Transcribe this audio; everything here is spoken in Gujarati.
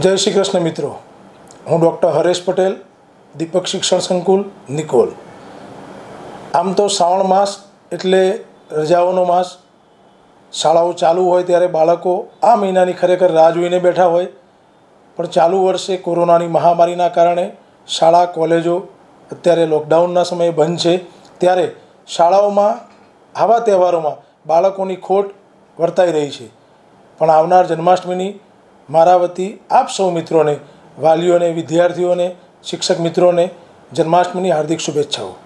જય શ્રી કૃષ્ણ મિત્રો, હું ડૉક્ટર હરેશ પટેલ, દીપક શિક્ષણ સંકુલ, નિકોલ. આમ તો શ્રાવણ માસ એટલે રજાઓનો માસ. શાળાઓ ચાલુ હોય ત્યારે બાળકો આ મહિનાની ખરેખર રાહ જોઈને બેઠા હોય, પણ ચાલુ વર્ષે કોરોનાની મહામારીના કારણે શાળા કોલેજો અત્યારે લોકડાઉનના સમયે બંધ છે. ત્યારે શાળાઓમાં આવા તહેવારોમાં બાળકોની ખોટ વર્તાઈ રહી છે. પણ આવનાર જન્માષ્ટમીની મારા વતી આપ સૌ મિત્રોને, વાલીઓને, વિદ્યાર્થીઓને, શિક્ષક મિત્રોને જન્માષ્ટમીની હાર્દિક શુભેચ્છાઓ.